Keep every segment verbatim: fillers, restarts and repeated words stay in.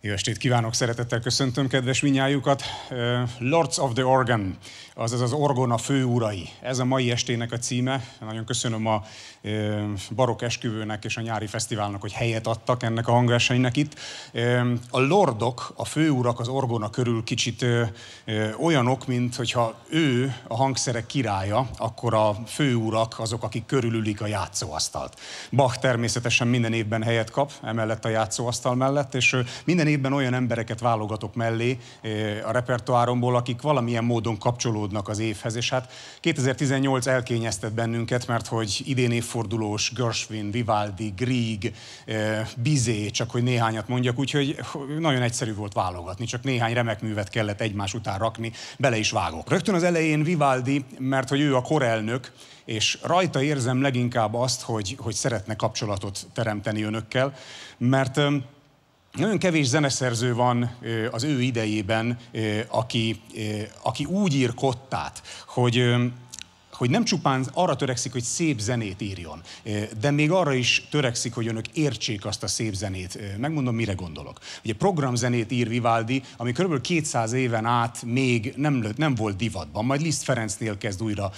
Jó estét kívánok, szeretettel köszöntöm kedves minnyájukat. Lords of the Organ, azaz az orgona főurai. Ez a mai estének a címe. Nagyon köszönöm a Barokk Esküvőnek és a nyári fesztiválnak, hogy helyet adtak ennek a hangversenynek itt. A lordok, a főurak az orgona körül kicsit olyanok, mint hogyha ő a hangszerek királya, akkor a főurak azok, akik körülülik a játszóasztalt. Bach természetesen minden évben helyet kap, emellett a játszóasztal mellett, és minden évben olyan embereket válogatok mellé a repertoáromból, akik valamilyen módon kapcsolódnak az évhez, és hát kétezer-tizennyolc elkényeztet bennünket, mert hogy idén évfordulós Gershwin, Vivaldi, Grieg, Bizet, csak hogy néhányat mondjak, úgyhogy nagyon egyszerű volt válogatni, csak néhány remek művet kellett egymás után rakni, bele is vágok. Rögtön az elején Vivaldi, mert hogy ő a korelnök, és rajta érzem leginkább azt, hogy, hogy szeretne kapcsolatot teremteni önökkel, mert nagyon kevés zeneszerző van az ő idejében, aki, aki úgy ír kottát, hogy, hogy nem csupán arra törekszik, hogy szép zenét írjon, de még arra is törekszik, hogy önök értsék azt a szép zenét. Megmondom, mire gondolok. Ugye programzenét ír Vivaldi, ami kb. kétszáz éven át még nem, nem volt divatban, majd Liszt Ferencnél kezd újra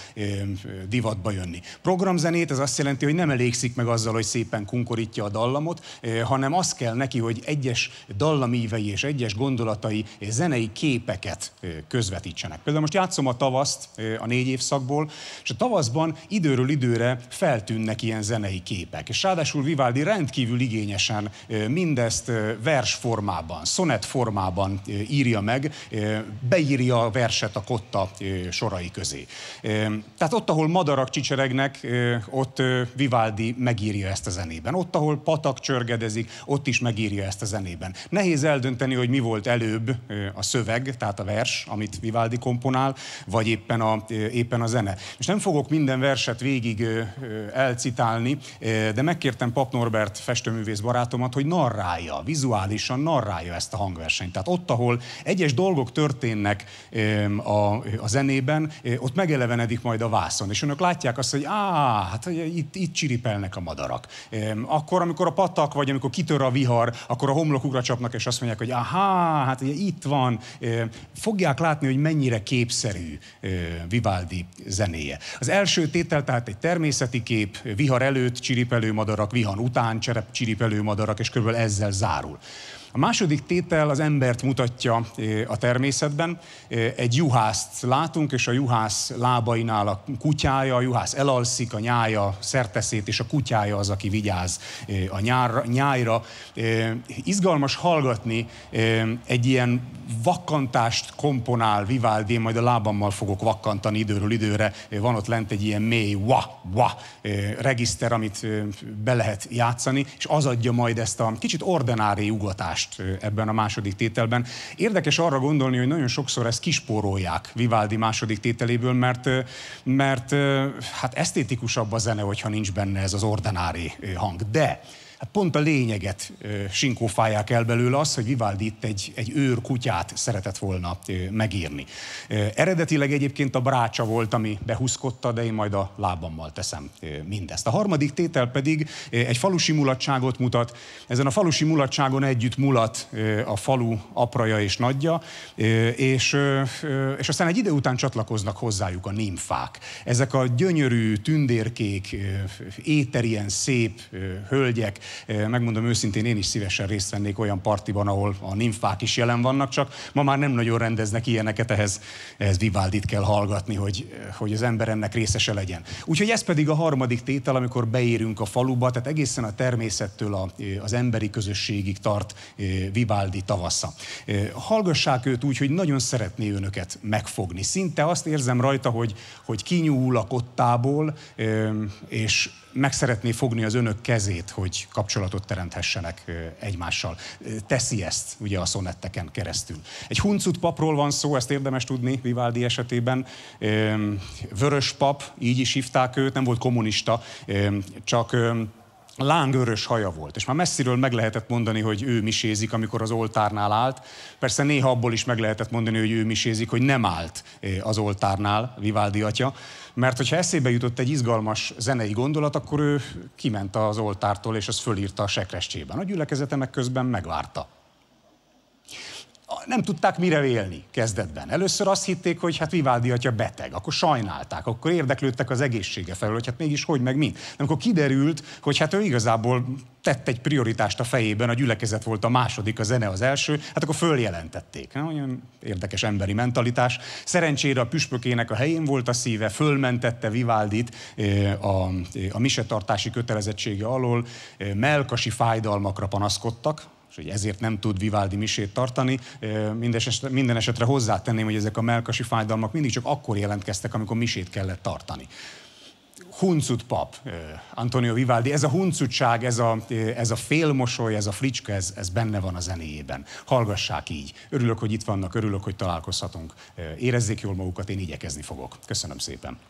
divatba jönni. Programzenét, ez azt jelenti, hogy nem elégszik meg azzal, hogy szépen kunkorítja a dallamot, hanem az kell neki, hogy egyes dallamívei és egyes gondolatai zenei képeket közvetítsenek. Például most játszom a Tavaszt a négy évszakból, és a Tavaszban időről időre feltűnnek ilyen zenei képek. És ráadásul Vivaldi rendkívül igényesen mindezt vers formában, szonett formában írja meg, beírja a verset a kotta sorai közé. Tehát ott, ahol madarak csicseregnek, ott Vivaldi megírja ezt a zenében. Ott, ahol patak csörgedezik, ott is megírja ezt a zenében. Nehéz eldönteni, hogy mi volt előbb, a szöveg, tehát a vers, amit Vivaldi komponál, vagy éppen a, éppen a zene. És nem fogok minden verset végig elcitálni, de megkértem Pap Norbert festőművész barátomat, hogy narrálja, vizuálisan narrálja ezt a hangversenyt. Tehát ott, ahol egyes dolgok történnek a, a zenében, ott megelevenedik majd a vászon. És önök látják azt, hogy á, hát itt, itt csiripelnek a madarak. Akkor, amikor a patak, vagy amikor kitör a vihar, akkor a homlokukra csapnak, és azt mondják, hogy aha, hát ugye itt van. Fogják látni, hogy mennyire képszerű Vivaldi zenéje. Az első tétel tehát egy természeti kép, vihar előtt csiripelő madarak, vihar után cserep csiripelő madarak, és körülbelül ezzel zárul. A második tétel az embert mutatja a természetben. Egy juhászt látunk, és a juhász lábainál a kutyája, a juhász elalszik, a nyája szerteszét, és a kutyája az, aki vigyáz a nyárra, nyájra. Izgalmas hallgatni, egy ilyen vakkantást komponál Vivaldi, én majd a lábammal fogok vakkantani időről időre. Van ott lent egy ilyen mély wa, wa regiszter, amit be lehet játszani, és az adja majd ezt a kicsit ordinári ugatást ebben a második tételben. Érdekes arra gondolni, hogy nagyon sokszor ezt kispórolják Vivaldi második tételéből, mert, mert hát esztétikusabb a zene, hogyha nincs benne ez az ordinári hang. De hát pont a lényeget sinkófálják el belőle az, hogy Vivaldi itt egy, egy őr kutyát szeretett volna megírni. Eredetileg egyébként a brácsa volt, ami behuszkodta, de én majd a lábammal teszem mindezt. A harmadik tétel pedig egy falusi mulatságot mutat. Ezen a falusi mulatságon együtt mulat a falu apraja és nagyja, és, és aztán egy idő után csatlakoznak hozzájuk a nimfák. Ezek a gyönyörű, tündérkék, éterien szép hölgyek. Megmondom őszintén, én is szívesen részt vennék olyan partiban, ahol a nimfák is jelen vannak, csak ma már nem nagyon rendeznek ilyeneket, ehhez, ehhez Vivaldit kell hallgatni, hogy, hogy az ember ennek részese legyen. Úgyhogy ez pedig a harmadik tétel, amikor beérünk a faluba, tehát egészen a természettől a, az emberi közösségig tart Vivaldi tavasza. Hallgassák őt úgy, hogy nagyon szeretné önöket megfogni. Szinte azt érzem rajta, hogy, hogy kinyúl a kottából, és meg szeretné fogni az önök kezét, hogy kapcsolatot teremthessenek egymással. Teszi ezt ugye a szonetteken keresztül. Egy huncut papról van szó, ezt érdemes tudni Vivaldi esetében. Vörös pap, így is hívták őt, nem volt kommunista, csak lángörös haja volt, és már messziről meg lehetett mondani, hogy ő misézik, amikor az oltárnál állt. Persze néha abból is meg lehetett mondani, hogy ő misézik, hogy nem állt az oltárnál, Vivaldi atya. Mert hogyha eszébe jutott egy izgalmas zenei gondolat, akkor ő kiment az oltártól, és azt fölírta a sekrestyében. A gyülekezete meg közben megvárta. nem tudták mire vélni kezdetben. Először azt hitték, hogy hát Vivaldi atya beteg, akkor sajnálták, akkor érdeklődtek az egészsége felől, hogy hát mégis hogy meg mind. De amikor kiderült, hogy hát ő igazából tett egy prioritást a fejében, a gyülekezet volt a második, a zene az első, hát akkor följelentették. Olyan érdekes emberi mentalitás. Szerencsére a püspökének a helyén volt a szíve, fölmentette Vivaldit a, a misetartási kötelezettsége alól, mellkasi fájdalmakra panaszkodtak, és hogy ezért nem tud Vivaldi misét tartani. Minden esetre, minden esetre hozzátenném, hogy ezek a mellkasi fájdalmak mindig csak akkor jelentkeztek, amikor misét kellett tartani. Huncut pap, Antonio Vivaldi, ez a huncutság, ez a, ez a félmosoly, ez a fricska, ez, ez benne van a zenéjében. Hallgassák így. Örülök, hogy itt vannak, örülök, hogy találkozhatunk. Érezzék jól magukat, én igyekezni fogok. Köszönöm szépen.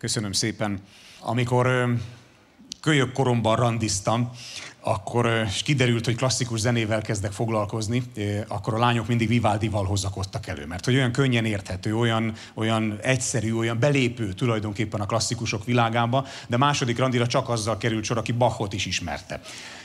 Köszönöm szépen. Amikor kölyök koromban randiztam, akkor és kiderült, hogy klasszikus zenével kezdek foglalkozni, akkor a lányok mindig Vivaldival hozakodtak elő, mert hogy olyan könnyen érthető, olyan, olyan egyszerű, olyan belépő tulajdonképpen a klasszikusok világába, de második randira csak azzal került sor, aki Bachot is ismerte.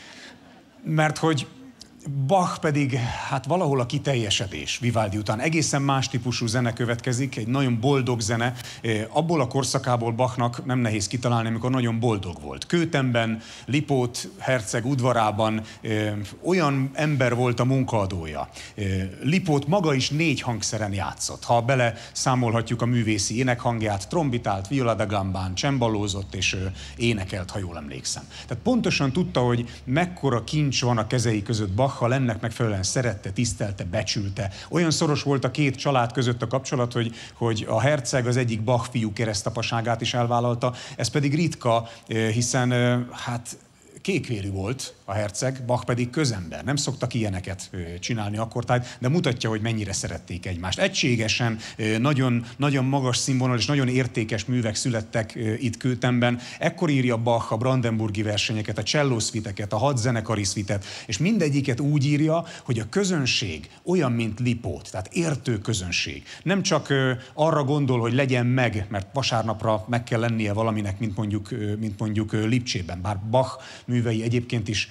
Mert hogy Bach pedig, hát valahol a kiteljesedés Vivaldi után. Egészen más típusú zene következik, egy nagyon boldog zene. Abból a korszakából Bachnak nem nehéz kitalálni, amikor nagyon boldog volt. Kötemben, Lipót herceg udvarában olyan ember volt a munkaadója. Lipót maga is négy hangszeren játszott. Ha bele számolhatjuk a művészi énekhangját, trombitált, viola da gambán, csembalózott és énekelt, ha jól emlékszem. Tehát pontosan tudta, hogy mekkora kincs van a kezei között Bach, ha ennek megfelelően szerette, tisztelte, becsülte. Olyan szoros volt a két család között a kapcsolat, hogy, hogy a herceg az egyik Bach fiú keresztapaságát is elvállalta, ez pedig ritka, hiszen hát kékvérű volt a herceg, Bach pedig közember. Nem szoktak ilyeneket csinálni akkortájt, de mutatja, hogy mennyire szerették egymást. Egységesen, nagyon, nagyon magas színvonal és nagyon értékes művek születtek itt Kötemben. Ekkor írja Bach a brandenburgi versenyeket, a csellószviteket, a hat zenekari szvitet, és mindegyiket úgy írja, hogy a közönség olyan, mint Lipót, tehát értő közönség. Nem csak arra gondol, hogy legyen meg, mert vasárnapra meg kell lennie valaminek, mint mondjuk, mint mondjuk Lipcsében, bár Bach művei egyébként is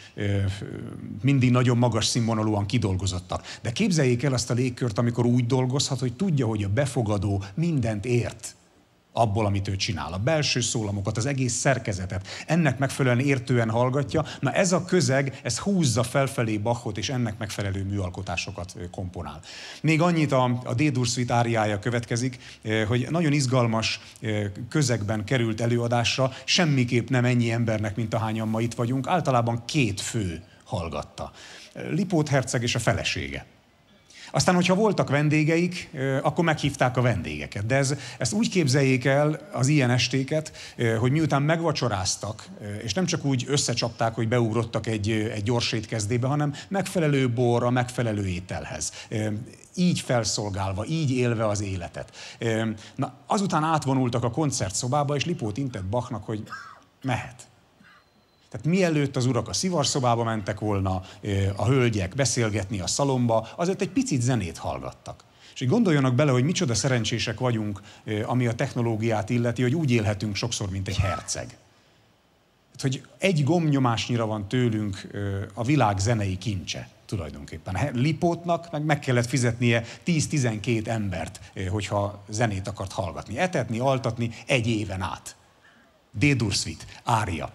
mindig nagyon magas színvonalúan kidolgozottak. De képzeljék el azt a légkört, amikor úgy dolgozhat, hogy tudja, hogy a befogadó mindent ért abból, amit ő csinál. A belső szólamokat, az egész szerkezetet. Ennek megfelelően értően hallgatja. Na ez a közeg, ez húzza felfelé Bachot, és ennek megfelelő műalkotásokat komponál. Még annyit a, a D-dur suite áriája következik, hogy nagyon izgalmas közegben került előadásra, semmiképp nem ennyi embernek, mint ahányan ma itt vagyunk. Általában két fő hallgatta. Lipót herceg és a felesége. Aztán, hogyha voltak vendégeik, akkor meghívták a vendégeket. De ez, ezt úgy képzeljék el az ilyen estéket, hogy miután megvacsoráztak, és nem csak úgy összecsapták, hogy beugrottak egy, egy gyors étkezdébe, hanem megfelelő bor a megfelelő ételhez. Így felszolgálva, így élve az életet. Na, azután átvonultak a koncertszobába, és Lipót intett Bachnak, hogy mehet. Tehát mielőtt az urak a szivarszobába mentek volna, a hölgyek beszélgetni a szalomba, azért egy picit zenét hallgattak. És így gondoljanak bele, hogy micsoda szerencsések vagyunk, ami a technológiát illeti, hogy úgy élhetünk sokszor, mint egy herceg. Hogy egy gombnyomásnyira van tőlünk a világ zenei kincse tulajdonképpen. Lipótnak meg, meg kellett fizetnie tíz-tizenkét embert, hogyha zenét akart hallgatni. Etetni, altatni egy éven át. D-dur suite, ária.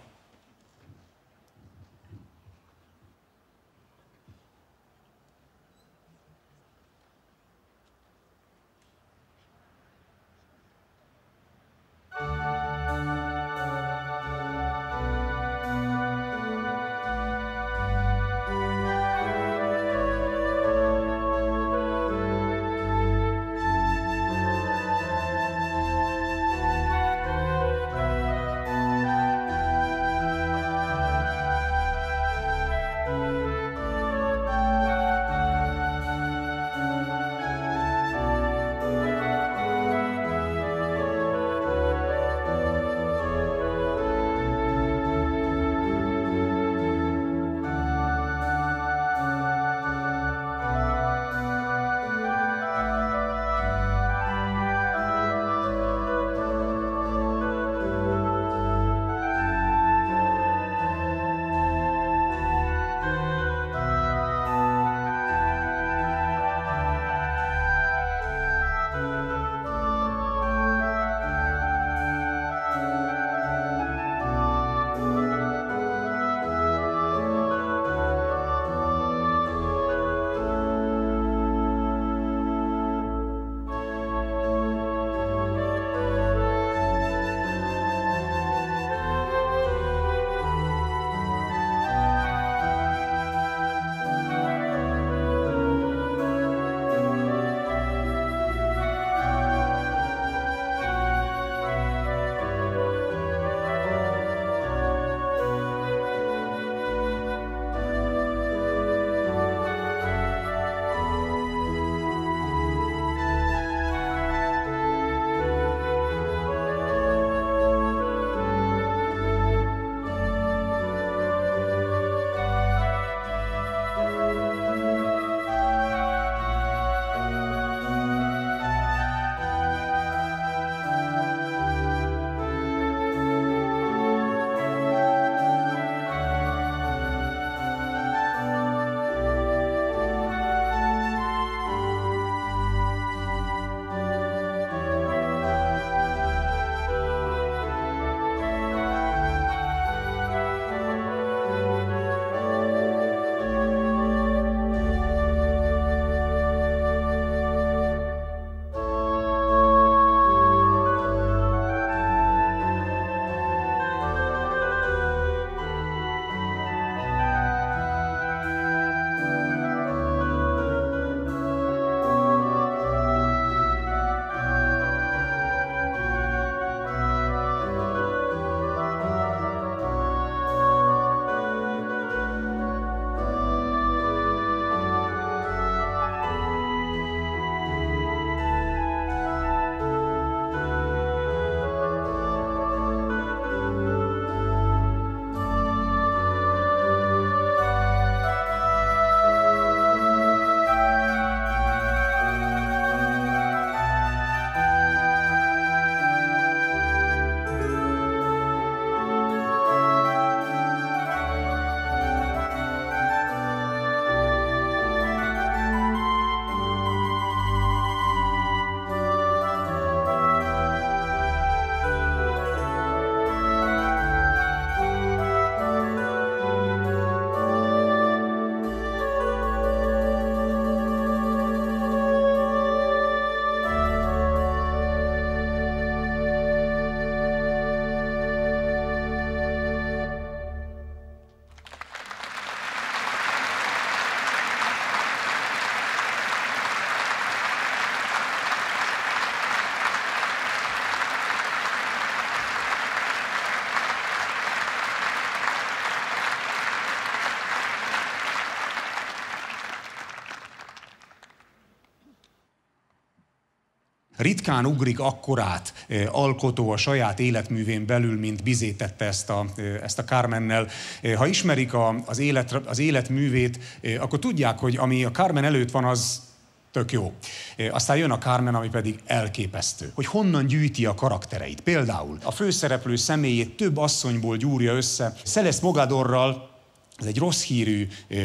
Ritkán ugrik akkorát alkotó a saját életművén belül, mint Bizet tette ezt a, ezt a Carmennel. Ha ismerik a, az, élet, az életművét, akkor tudják, hogy ami a Carmen előtt van, az tök jó. Aztán jön a Carmen, ami pedig elképesztő. Hogy honnan gyűjti a karaktereit. Például a főszereplő személyét több asszonyból gyúrja össze. Celeste Mogadorral, ez egy rossz hírű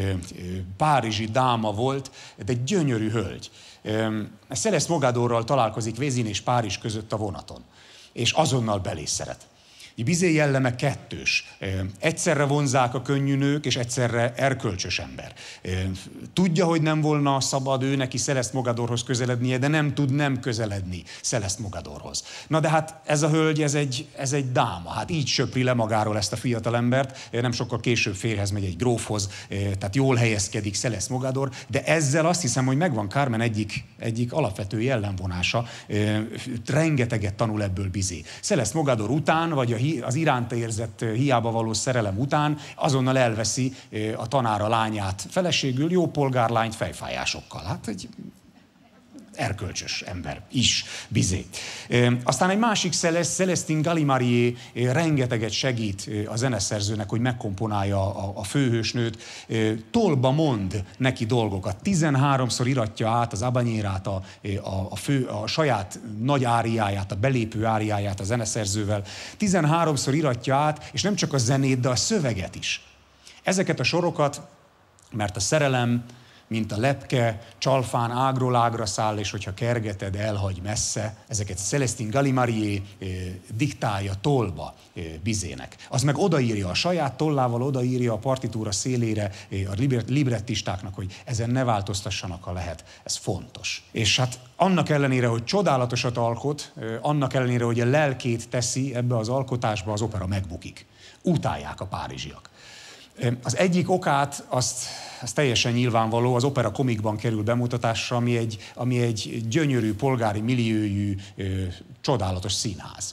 párizsi dáma volt, de egy gyönyörű hölgy. Celeste Mogadorral találkozik Vézin és Párizs között a vonaton, és azonnal belé szeret. Bizet jelleme kettős. Egyszerre vonzák a könnyű nők, és egyszerre erkölcsös ember. Tudja, hogy nem volna szabad ő neki Celeste Mogadorhoz közelednie, de nem tud nem közeledni Celeste Mogadorhoz. Na de hát ez a hölgy, ez egy, ez egy dáma. Hát így söpri le magáról ezt a fiatalembert, nem sokkal később férjhez megy egy grófhoz, tehát jól helyezkedik Celeste Mogador, de ezzel azt hiszem, hogy megvan Carmen egyik, egyik alapvető jellemvonása. Rengeteget tanul ebből Bizet. Celeste Mogador után, vagy a az iránta érzett hiába való szerelem után azonnal elveszi a tanára lányát feleségül, jó polgárlányt fejfájásokkal. Hát egy erkölcsös ember is, Bizet. Aztán egy másik Celeste, Célestine Galimarié rengeteget segít a zeneszerzőnek, hogy megkomponálja a, a főhősnőt. Tolba mond neki dolgokat. tizenháromszor iratja át az abanyérát, a, a, a, fő, a saját nagy áriáját, a belépő áriáját a zeneszerzővel. tizenháromszor iratja át, és nem csak a zenét, de a szöveget is. Ezeket a sorokat, mert a szerelem, mint a lepke, csalfán ágról ágra száll, és hogyha kergeted, elhagy messze. Ezeket Célestine Galimarié eh, diktálja tolba eh, Bizének. Az meg odaírja a saját tollával, odaírja a partitúra szélére eh, a librettistáknak, hogy ezen ne változtassanak, ha lehet. Ez fontos. És hát annak ellenére, hogy csodálatosat alkot, eh, annak ellenére, hogy a lelkét teszi ebbe az alkotásba, az opera megbukik. Utálják a párizsiak. Az egyik okát, azt, az teljesen nyilvánvaló, az opera komikban kerül bemutatásra, ami egy, ami egy gyönyörű, polgári milliójű, csodálatos színház.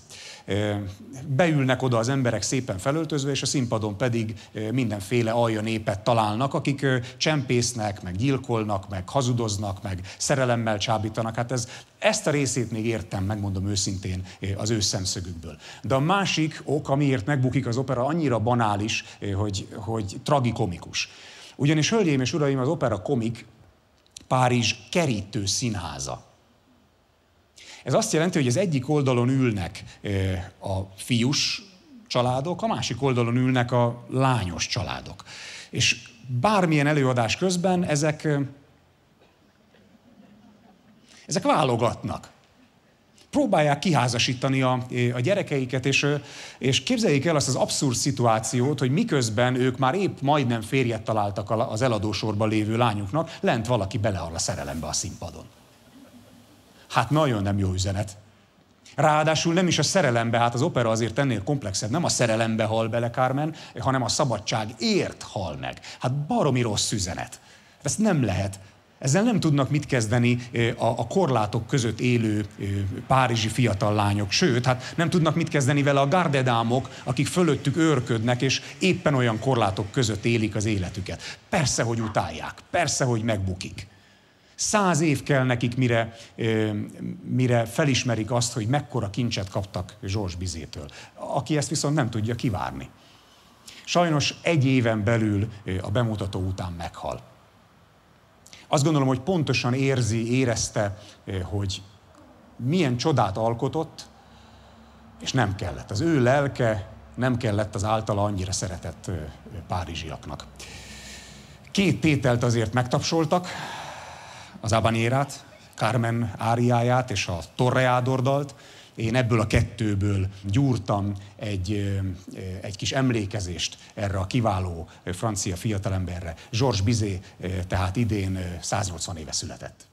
Beülnek oda az emberek szépen felöltözve, és a színpadon pedig mindenféle alja népet találnak, akik csempésznek, meg gyilkolnak, meg hazudoznak, meg szerelemmel csábítanak. Hát ez, ezt a részét még értem, megmondom őszintén, az ő szemszögükből. De a másik ok, amiért megbukik az opera, annyira banális, hogy, hogy tragikomikus. Ugyanis, hölgyeim és uraim, az opera komik Párizs kerítő színháza. Ez azt jelenti, hogy az egyik oldalon ülnek a fiús családok, a másik oldalon ülnek a lányos családok. És bármilyen előadás közben ezek, ezek válogatnak. Próbálják kiházasítani a, a gyerekeiket, és, és képzeljék el azt az abszurd szituációt, hogy miközben ők már épp majdnem férjet találtak az eladósorban lévő lányuknak, lent valaki belehal a szerelembe a színpadon. Hát nagyon nem jó üzenet. Ráadásul nem is a szerelembe, hát az opera azért ennél komplexebb, nem a szerelembe hal bele Carmen, hanem a szabadságért hal meg. Hát baromi rossz üzenet. Ezt nem lehet. Ezzel nem tudnak mit kezdeni a, a korlátok között élő párizsi fiatal lányok, sőt, hát nem tudnak mit kezdeni vele a gardedámok, akik fölöttük őrködnek, és éppen olyan korlátok között élik az életüket. Persze, hogy utálják, persze, hogy megbukik. Száz év kell nekik, mire, mire felismerik azt, hogy mekkora kincset kaptak Georges Bizettől, aki ezt viszont nem tudja kivárni. Sajnos egy éven belül a bemutató után meghal. Azt gondolom, hogy pontosan érzi, érezte, hogy milyen csodát alkotott, és nem kellett. Az ő lelke nem kellett az általa annyira szeretett párizsiaknak. Két tételt azért megtapsoltak, az Habanérát, Carmen áriáját és a Toreador dalt. Én ebből a kettőből gyúrtam egy, egy kis emlékezést erre a kiváló francia fiatalemberre. Georges Bizet tehát idén száznyolcvan éve született.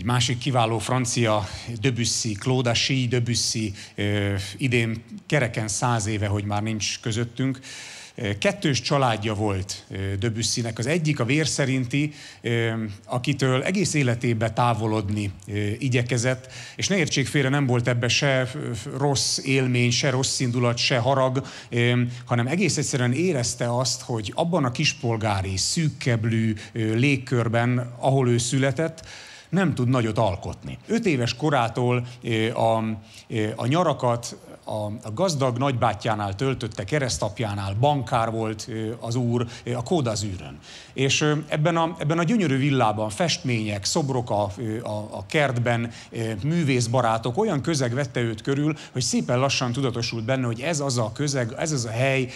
másik kiváló francia, Debussy, Claude Achy Debussy, idén kereken száz éve, hogy már nincs közöttünk. Kettős családja volt Debussynek. Az egyik a vér szerinti, akitől egész életében távolodni igyekezett, és ne értsék félre, nem volt ebbe se rossz élmény, se rossz indulat, se harag, hanem egész egyszerűen érezte azt, hogy abban a kispolgári, szűkkeblű légkörben, ahol ő született, nem tud nagyot alkotni. Öt éves korától a, a nyarakat a, a gazdag nagybátyjánál töltötte, keresztapjánál, bankár volt az úr a Côte d'Azurön. És ebben a, ebben a gyönyörű villában festmények, szobrok a, a, a kertben, művészbarátok, olyan közeg vette őt körül, hogy szépen lassan tudatosult benne, hogy ez az a közeg, ez az a hely,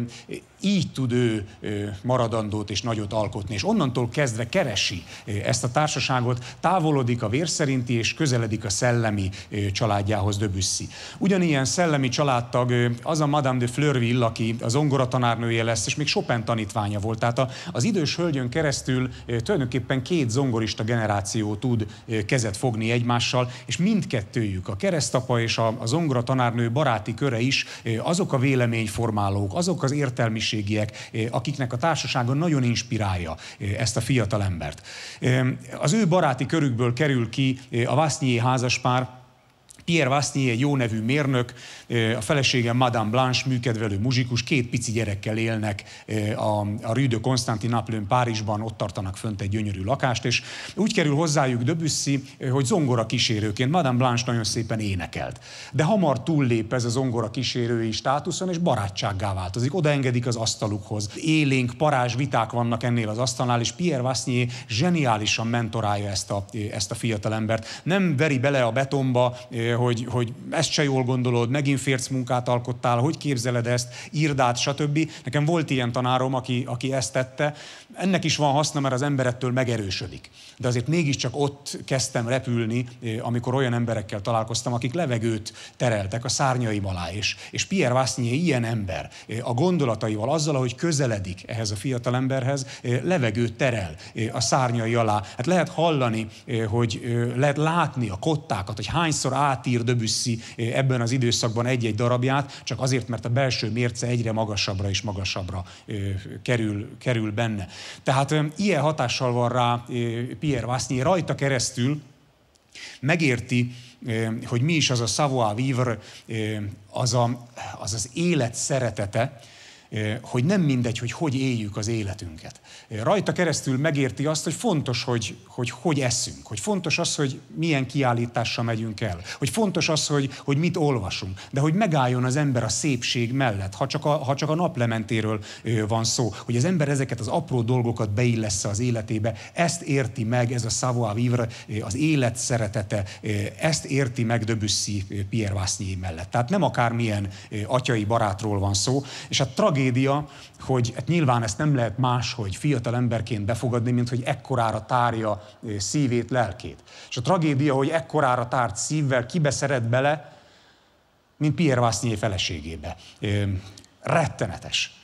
így tud ő maradandót és nagyot alkotni. És onnantól kezdve keresi ezt a társaságot, távolodik a vér szerinti és közeledik a szellemi családjához Debussy. Ugyanilyen szellemi családtag az a Madame de Fleurville, aki az zongoratanárnője lesz, és még Chopin tanítványa volt. Tehát az idős hölgyön keresztül tulajdonképpen két zongorista generáció tud kezet fogni egymással, és mindkettőjük, a keresztapa és a zongoratanárnő baráti köre is azok a véleményformálók, azok az értelmiségiek, akiknek a társasága nagyon inspirálja ezt a fiatal embert. Az ő baráti körükből kerül ki a Wasnier házaspár. Pierre Wasnier egy jó nevű mérnök, a felesége Madame Blanche műkedvelő muzsikus, két pici gyerekkel élnek a, a Rue de Constantinople-n Párizsban, ott tartanak fönt egy gyönyörű lakást, és úgy kerül hozzájuk Debussy, hogy zongora kísérőként. Madame Blanche nagyon szépen énekelt. De hamar túllép ez a zongora kísérői státuszon, és barátsággá változik. Odaengedik az asztalukhoz. Élénk, parázs viták vannak ennél az asztalnál, és Pierre Wasnier zseniálisan mentorálja ezt a, ezt a fiatalembert. Nem veri bele a betonba, Hogy, hogy ezt se jól gondolod, megint férc munkát alkottál, hogy képzeled ezt, írd át, stb. Nekem volt ilyen tanárom, aki, aki ezt tette. Ennek is van haszna, mert az ember ettől megerősödik. De azért mégiscsak ott kezdtem repülni, amikor olyan emberekkel találkoztam, akik levegőt tereltek a szárnyaim alá. És, és Pierre Wasnier ilyen ember, a gondolataival, azzal, ahogy közeledik ehhez a fiatal emberhez, levegőt terel a szárnyai alá. Hát lehet hallani, hogy lehet látni a kottákat, hogy hányszor átír Debussy ebben az időszakban egy-egy darabját, csak azért, mert a belső mérce egyre magasabbra és magasabbra kerül, kerül benne. Tehát ilyen hatással van rá Pierre Wasnier, rajta keresztül megérti, hogy mi is az a savoir-vivre, az, a, az az élet szeretete, hogy nem mindegy, hogy hogy éljük az életünket. Rajta keresztül megérti azt, hogy fontos, hogy hogy, hogy eszünk, hogy fontos az, hogy milyen kiállítással megyünk el, hogy fontos az, hogy, hogy mit olvasunk, de hogy megálljon az ember a szépség mellett, ha csak a, ha csak a naplementéről van szó, hogy az ember ezeket az apró dolgokat beillessze az életébe, ezt érti meg ez a savoir-vivre, az élet szeretete, ezt érti meg Debussy Pierre Wasnier mellett. Tehát nem akármilyen atyai barátról van szó, és a tragédia, hogy hát nyilván ezt nem lehet máshogy fiatal emberként befogadni, mint hogy ekkorára tárja szívét, lelkét. És a tragédia, hogy ekkorára tárt szívvel kibe szeret bele, mint Pierre Wasnier feleségébe. Rettenetes.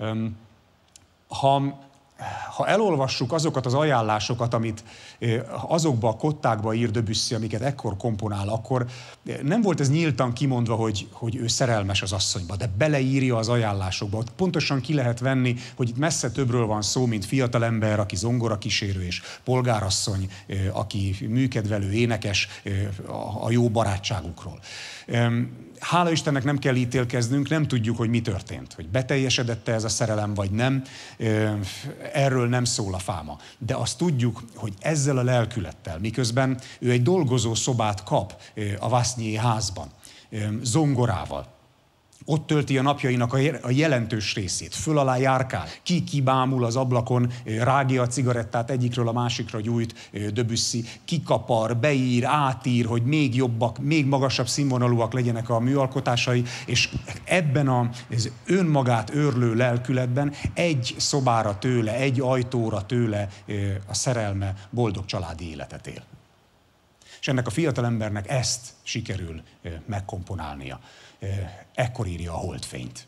Ha, ha elolvassuk azokat az ajánlásokat, amit azokba a kottákba ír Debussy, amiket ekkor komponál, akkor nem volt ez nyíltan kimondva, hogy, hogy ő szerelmes az asszonyba, de beleírja az ajánlásokba. Ott pontosan ki lehet venni, hogy itt messze többről van szó, mint fiatalember, aki zongorakísérő, és polgárasszony, aki műkedvelő, énekes, a jó barátságukról. Hála Istennek nem kell ítélkeznünk, nem tudjuk, hogy mi történt. Hogy beteljesedette ez a szerelem, vagy nem. Erről nem szól a fáma. De azt tudjuk, hogy ezzel a lelkülettel, miközben ő egy dolgozó szobát kap a Wasnier házban, zongorával, ott tölti a napjainak a jelentős részét, föl alá járkál, ki kibámul az ablakon, rágja a cigarettát, egyikről a másikra gyújt Debussy, kikapar, beír, átír, hogy még jobbak, még magasabb színvonalúak legyenek a műalkotásai, és ebben az önmagát őrlő lelkületben egy szobára tőle, egy ajtóra tőle a szerelme boldog családi életet él. És ennek a fiatalembernek ezt sikerül megkomponálnia. Ekkor írja a Holdfényt.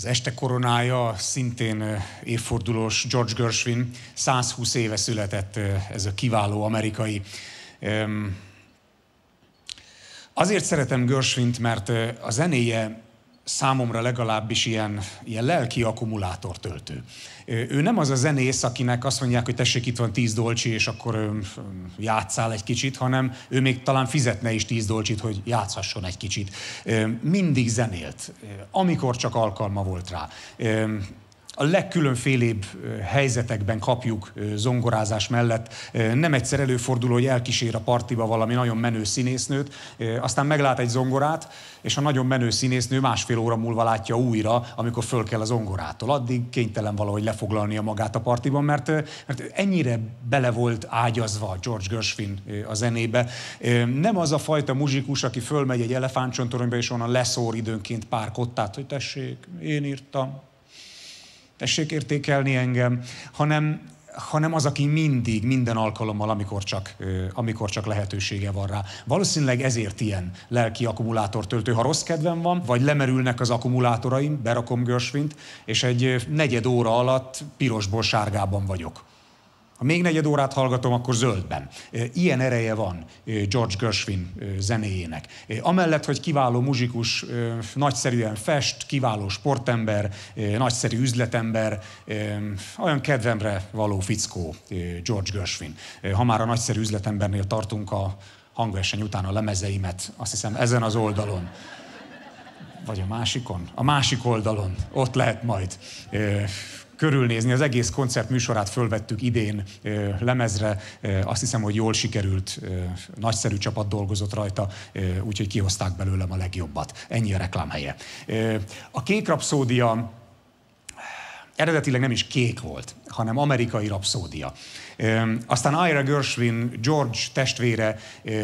Az este koronája szintén évfordulós George Gershwin, százhúsz éve született ez a kiváló amerikai. Azért szeretem Gershwint, mert a zenéje számomra legalábbis ilyen, ilyen lelki akkumulátortöltő. Ő nem az a zenész, akinek azt mondják, hogy tessék, itt van tíz dolcsi, és akkor játsszál egy kicsit, hanem ő még talán fizetne is tíz dolcsit, hogy játszhasson egy kicsit. Mindig zenélt, amikor csak alkalma volt rá. A legkülönfélébb helyzetekben kapjuk zongorázás mellett. Nem egyszer előfordul, hogy elkísér a partiba valami nagyon menő színésznőt, aztán meglát egy zongorát, és a nagyon menő színésznő másfél óra múlva látja újra, amikor föl kell a zongorától. Addig kénytelen valahogy lefoglalnia magát a partiban, mert, mert ennyire bele volt ágyazva George Gershwin a zenébe. Nem az a fajta muzsikus, aki fölmegy egy elefántcsontoronyba, és onnan leszór időnként pár kottát, hogy tessék, én írtam. Tessék értékelni engem, hanem, hanem az, aki mindig, minden alkalommal, amikor csak, amikor csak lehetősége van rá. Valószínűleg ezért ilyen lelki akkumulátortöltő. Ha rossz kedvem van, vagy lemerülnek az akkumulátoraim, berakom Gershwint, és egy negyed óra alatt pirosból sárgában vagyok. Ha még negyed órát hallgatom, akkor zöldben. Ilyen ereje van George Gershwin zenéjének. Amellett, hogy kiváló muzsikus, nagyszerűen fest, kiváló sportember, nagyszerű üzletember, olyan kedvemre való fickó George Gershwin. Ha már a nagyszerű üzletembernél tartunk, a hangverseny után a lemezeimet, azt hiszem ezen az oldalon, vagy a másikon? A másik oldalon, ott lehet majd körülnézni. Az egész koncert műsorát fölvettük idén ö, lemezre. Ö, azt hiszem, hogy jól sikerült, ö, nagyszerű csapat dolgozott rajta, ö, úgyhogy kihozták belőlem a legjobbat. Ennyi a reklámhelye. Ö, a Kék rapszódia eredetileg nem is kék volt, hanem amerikai rapszódia. Aztán Ira Gershwin, George testvére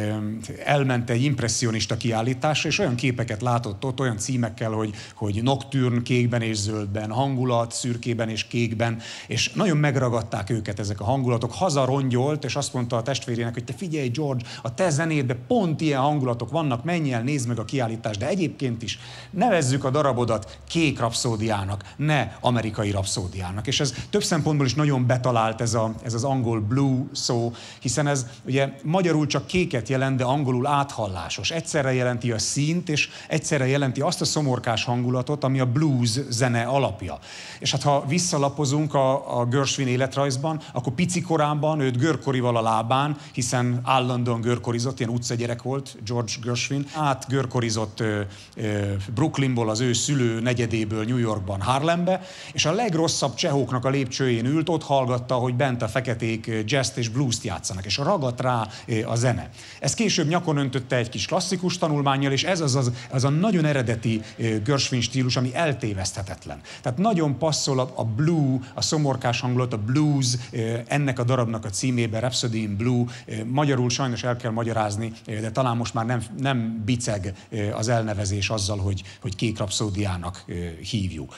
elment egy impresszionista kiállításra, és olyan képeket látott ott, olyan címekkel, hogy, hogy Nocturne kékben és zöldben, hangulat szürkében és kékben, és nagyon megragadták őket ezek a hangulatok. Hazarongyolt, és azt mondta a testvérének, hogy te figyelj, George, a te zenédben pont ilyen hangulatok vannak, menj el, nézd meg a kiállítást, de egyébként is nevezzük a darabodat kék rapszódiának, ne amerikai rapszódiának. És ez több szempontból is nagyon betalált ez, a, ez az angol blue szó, hiszen ez ugye magyarul csak kéket jelent, de angolul áthallásos. Egyszerre jelenti a színt, és egyszerre jelenti azt a szomorkás hangulatot, ami a blues zene alapja. És hát ha visszalapozunk a, a Gershwin életrajzban, akkor pici korában őt görkorival a lábán, hiszen állandóan görkorizott, ilyen utcagyerek volt George Gershwin, át görkorizott ö, ö, Brooklynból, az ő szülő negyedéből New Yorkban, Harlembe, és a legrosszabb csehóknak a lépcsőjén ült, ott hallgatta, hogy bent a feketék jazzt és blues-t játszanak, és ragadt rá a zene. Ez később nyakon öntötte egy kis klasszikus tanulmánnyal, és ez az, az, az a nagyon eredeti Gershwin stílus, ami eltéveszthetetlen. Tehát nagyon passzol a blue, a szomorkás hangulat, a blues, ennek a darabnak a címében, Rhapsody in Blue. Magyarul sajnos el kell magyarázni, de talán most már nem, nem biceg az elnevezés azzal, hogy, hogy Kék rapszódiának hívjuk.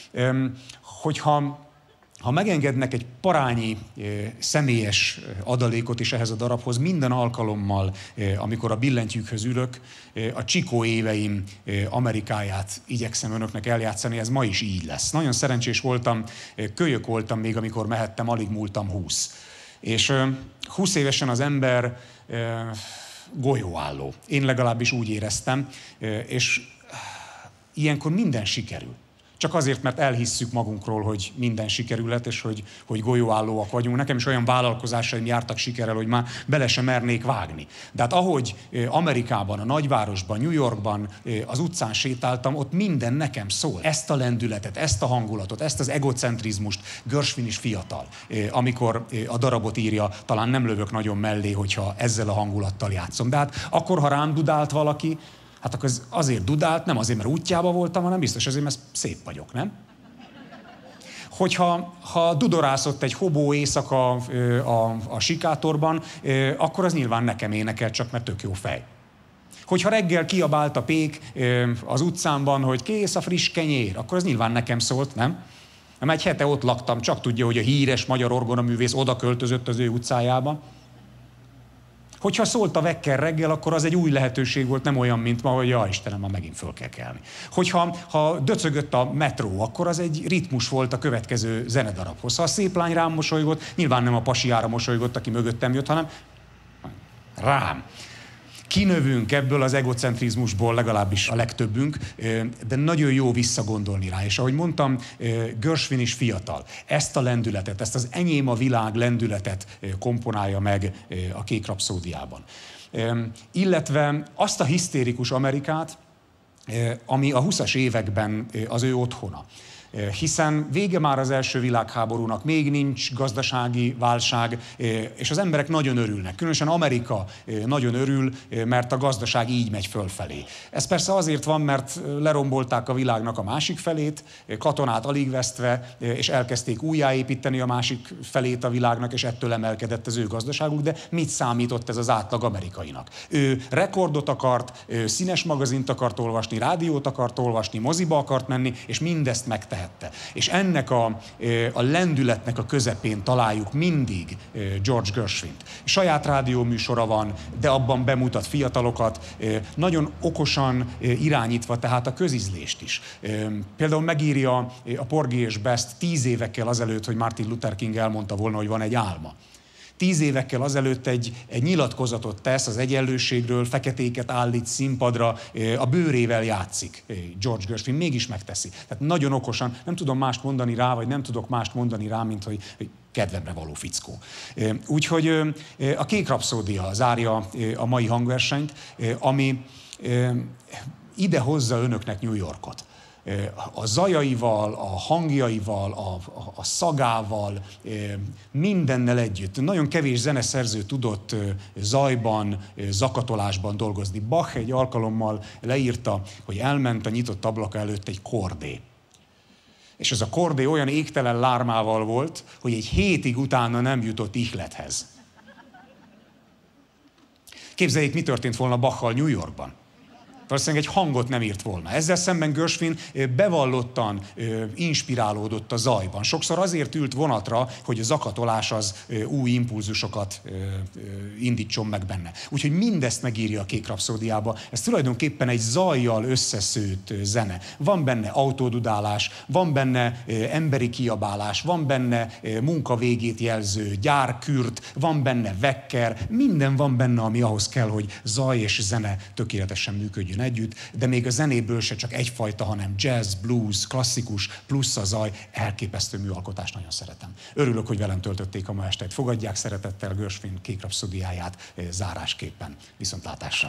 Hogyha Ha megengednek egy parányi személyes adalékot is ehhez a darabhoz, minden alkalommal, amikor a billentyűkhöz ülök, a Csikó éveim Amerikáját igyekszem önöknek eljátszani, ez ma is így lesz. Nagyon szerencsés voltam, kölyök voltam még, amikor mehettem, alig múltam húsz. És húsz évesen az ember golyóálló. Én legalábbis úgy éreztem, és ilyenkor minden sikerül. Csak azért, mert elhisszük magunkról, hogy minden sikerülhet, és hogy, hogy golyóállóak vagyunk. Nekem is olyan vállalkozásaim jártak sikerrel, hogy már bele sem mernék vágni. De hát ahogy Amerikában, a nagyvárosban, New Yorkban az utcán sétáltam, ott minden nekem szól. Ezt a lendületet, ezt a hangulatot, ezt az egocentrizmust. Gershwin is fiatal. Amikor a darabot írja, talán nem lövök nagyon mellé, hogyha ezzel a hangulattal játszom. De hát akkor, ha rám dudált valaki, hát akkor azért dudált, nem azért, mert útjában voltam, hanem biztos azért, mert szép vagyok, nem? Hogyha ha dudorászott egy hobó éjszaka a, a, a sikátorban, akkor az nyilván nekem énekel, csak mert tök jó fej. Hogyha reggel kiabált a pék az utcámban, hogy kész a friss kenyér, akkor az nyilván nekem szólt, nem? Mert egy hete ott laktam, csak tudja, hogy a híres magyar orgonaművész oda költözött az ő utcájába. Hogyha szólt a vekker reggel, akkor az egy új lehetőség volt, nem olyan, mint ma, hogy ja Istenem, ma megint föl kell kelni. Hogyha ha döcögött a metró, akkor az egy ritmus volt a következő zenedarabhoz. Ha a szép lány rám mosolygott, nyilván nem a pasiára mosolygott, aki mögöttem jött, hanem rám. Kinövünk ebből az egocentrizmusból, legalábbis a legtöbbünk, de nagyon jó visszagondolni rá. És ahogy mondtam, Gershwin is fiatal. Ezt a lendületet, ezt az enyém a világ lendületet komponálja meg a Kék rapszódiában. Illetve azt a hisztérikus Amerikát, ami a huszas években az ő otthona. Hiszen vége már az első világháborúnak, még nincs gazdasági válság, és az emberek nagyon örülnek. Különösen Amerika nagyon örül, mert a gazdaság így megy fölfelé. Ez persze azért van, mert lerombolták a világnak a másik felét, katonát alig vesztve, és elkezdték újjáépíteni a másik felét a világnak, és ettől emelkedett az ő gazdaságuk, de mit számított ez az átlag amerikainak? Ő rekordot akart, színes magazint akart olvasni, rádiót akart olvasni, moziba akart menni, és mindezt megtehette. És ennek a, a lendületnek a közepén találjuk mindig George Gershwint. Saját rádióműsora van, de abban bemutat fiatalokat, nagyon okosan irányítva tehát a közízlést is. Például megírja a Porgy és Best tíz évekkel azelőtt, hogy Martin Luther King elmondta volna, hogy van egy álma. Tíz évekkel azelőtt egy, egy nyilatkozatot tesz az egyenlőségről, feketéket állít színpadra, a bőrével játszik George Gershwin, mégis megteszi. Tehát nagyon okosan, nem tudom mást mondani rá, vagy nem tudok mást mondani rá, mint hogy, hogy kedvemre való fickó. Úgyhogy a Kék rapszódia zárja a mai hangversenyt, ami ide hozza önöknek New Yorkot. A zajaival, a hangjaival, a, a, a szagával, mindennel együtt. Nagyon kevés zeneszerző tudott zajban, zakatolásban dolgozni. Bach egy alkalommal leírta, hogy elment a nyitott ablaka előtt egy kordé. És ez a kordé olyan égtelen lármával volt, hogy egy hétig utána nem jutott ihlethez. Képzeljék, mi történt volna Bachal New Yorkban. Valószínűleg egy hangot nem írt volna. Ezzel szemben Gershwin bevallottan inspirálódott a zajban. Sokszor azért ült vonatra, hogy a zakatolás az új impulzusokat indítson meg benne. Úgyhogy mindezt megírja a Kék rapszódiába. Ez tulajdonképpen egy zajjal összeszőtt zene. Van benne autódudálás, van benne emberi kiabálás, van benne munka végét jelző gyárkürt, van benne vekker, minden van benne, ami ahhoz kell, hogy zaj és zene tökéletesen működjön együtt, de még a zenéből se csak egyfajta, hanem jazz, blues, klasszikus, plusz a zaj, elképesztő műalkotást nagyon szeretem. Örülök, hogy velem töltötték a ma estet. Fogadják szeretettel Gershwin Kék rapszódiáját zárásképpen. Viszontlátásra!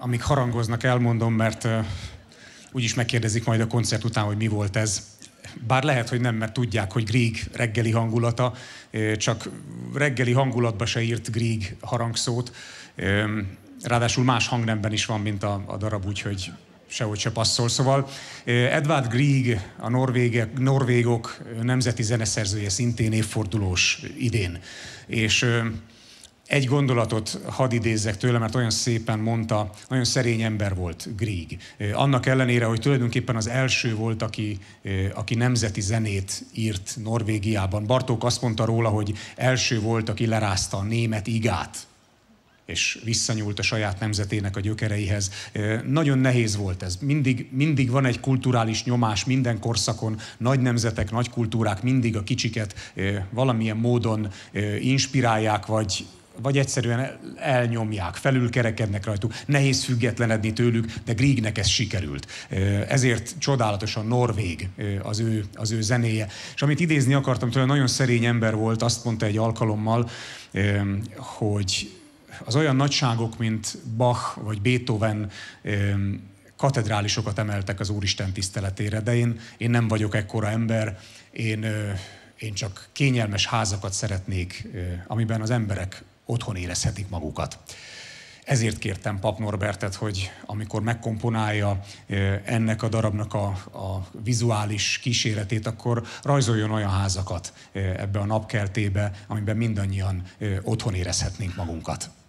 amíg harangoznak, elmondom, mert úgyis megkérdezik majd a koncert után, hogy mi volt ez. Bár lehet, hogy nem, mert tudják, hogy Grieg reggeli hangulata, csak reggeli hangulatba se írt Grieg harangszót. Ráadásul más hangnemben is van, mint a, a darab, úgyhogy sehogy se passzol. Szóval Edvard Grieg, a norvégek, norvégok nemzeti zeneszerzője, szintén évfordulós idén. És egy gondolatot hadd idézzek tőle, mert olyan szépen mondta, nagyon szerény ember volt Grieg. Annak ellenére, hogy tulajdonképpen az első volt, aki, aki nemzeti zenét írt Norvégiában. Bartók azt mondta róla, hogy első volt, aki lerázta a német igát, és visszanyúlt a saját nemzetének a gyökereihez. Nagyon nehéz volt ez. Mindig, mindig van egy kulturális nyomás minden korszakon, nagy nemzetek, nagy kultúrák mindig a kicsiket valamilyen módon inspirálják, vagy vagy egyszerűen elnyomják, felülkerekednek rajtuk, nehéz függetlenedni tőlük, de Griegnek ez sikerült. Ezért csodálatosan norvég az ő, az ő zenéje. És amit idézni akartam tőle, nagyon szerény ember volt, azt mondta egy alkalommal, hogy az olyan nagyságok, mint Bach vagy Beethoven katedrálisokat emeltek az Úristen tiszteletére, de én, én nem vagyok ekkora ember, én, én csak kényelmes házakat szeretnék, amiben az emberek otthon érezhetik magukat. Ezért kértem Pap Norbertet, hogy amikor megkomponálja ennek a darabnak a, a vizuális kíséretét, akkor rajzoljon olyan házakat ebbe a napkeltébe, amiben mindannyian otthon érezhetnénk magunkat.